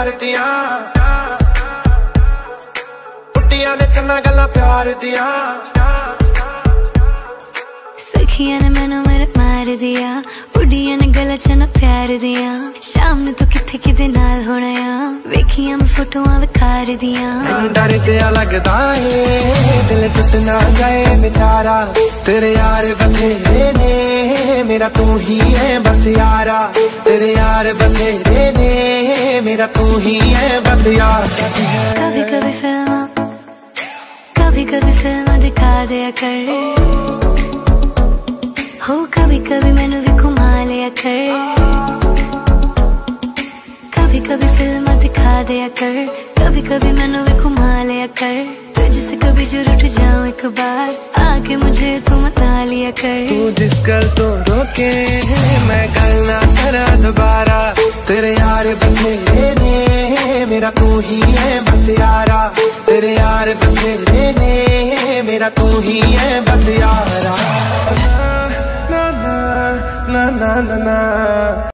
यार दिया पुट्टियां ने चन्ना गल्ला प्यार दिया सखियां ने मैनू मेरे मार दिया बुढ़ियां ने गला चना प्यार दिया शाम नू तू किथे किदे नाल होना आ वेखियां मैं फोटोआं विखार दिया डर जिहा लगदा है दिल टुट ना जाए बेचारा तेरे यार बथेरे ने मेरा तू ही है बस यारा तेरे यार बथेरे ने मेरा तू ही है बस यार कभी कभी फिल्म दिखा दिया कर हो कभी कभी मैनू भी घुमा लिया कर कभी कभी फिल्म दिखा दिया कर कभी कभी मैनू भी घुमा लिया कर तुझसे कभी जरूर उठ जाऊं एक बार आके मुझे तू मना लिया कर तू जिस गल तो रोके मैं गल ना करा दोबारा तेरे यार बथेरे ने मेरा तू ही है बस यारा तेरे यार बथेरे ने मेरा तू ही है बस यारा ना ना ना ना ना